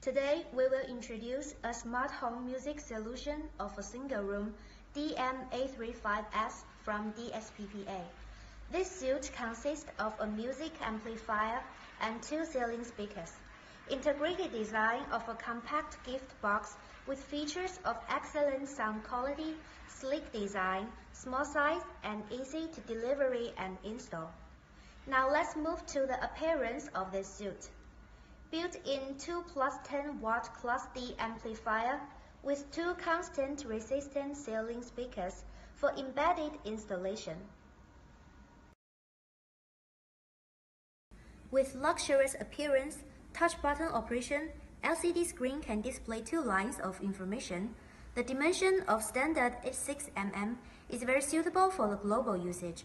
Today, we will introduce a smart home music solution of a single room DM835S from DSPPA. This suite consists of a music amplifier and 2 ceiling speakers. Integrated design of a compact gift box with features of excellent sound quality, sleek design, small size, and easy to delivery and install. Now let's move to the appearance of this suite. Built-in 2 plus 10 watt Class D amplifier with 2 constant resistant ceiling speakers for embedded installation. With luxurious appearance, touch button operation, LCD screen can display 2 lines of information. The dimension of standard 86 mm is very suitable for the global usage.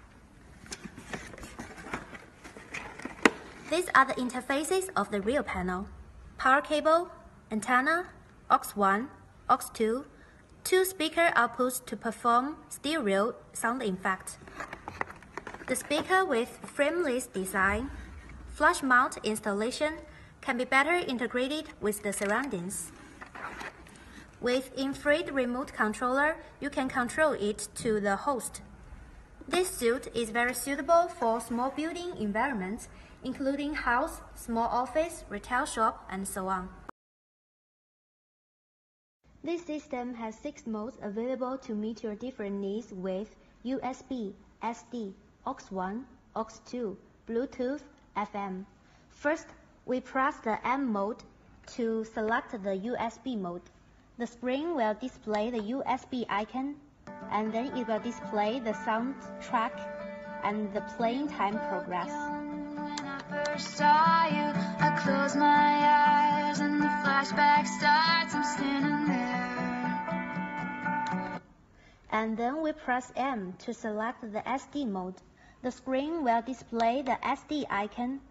These are the interfaces of the rear panel: power cable, antenna, aux 1, aux 2, 2 speaker outputs to perform stereo sound effect. The speaker with frameless design, flush mount installation can be better integrated with the surroundings. With infrared remote controller, you can control it to the host. This suite is very suitable for small building environments, including house, small office, retail shop, and so on. This system has 6 modes available to meet your different needs with USB, SD, aux 1, aux 2, Bluetooth, FM. First, we press the M mode to select the USB mode. The screen will display the USB icon, and then it will display the soundtrack and the playing time progress. When I first saw you, I close my eyes and the flashback starts, I'm standing there. And then we press M to select the SD mode. The screen will display the SD icon,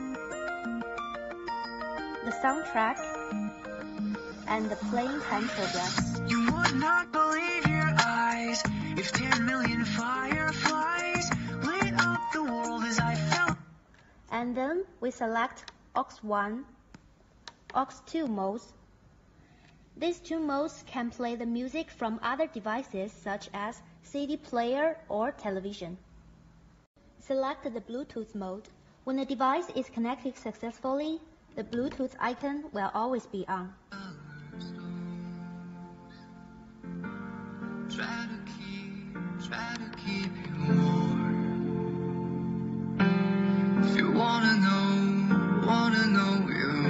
the soundtrack, and the playing time progress. You would not believe your eyes if 10 million fireflies lit up the world as I felt. And then we select aux 1, aux 2 modes. These 2 modes can play the music from other devices such as CD player or television. Select the Bluetooth mode. When the device is connected successfully, the Bluetooth icon will always be on. Try to keep you warm. If you wanna know you're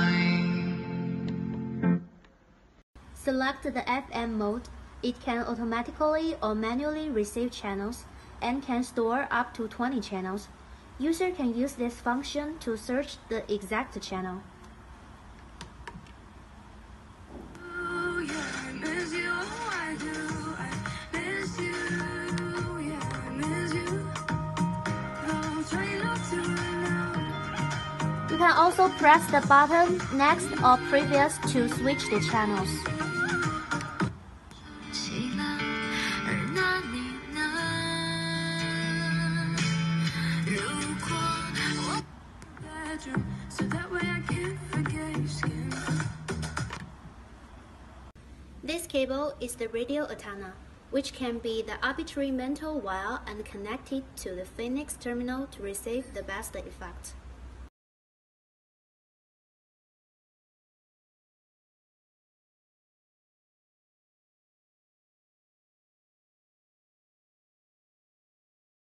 mine. Select the FM mode. It can automatically or manually receive channels and can store up to 20 channels. User can use this function to search the exact channel. You can also press the button Next or Previous to switch the channels. This cable is the radio antenna, which can be the arbitrary metal wire and connected to the Phoenix terminal to receive the best effect.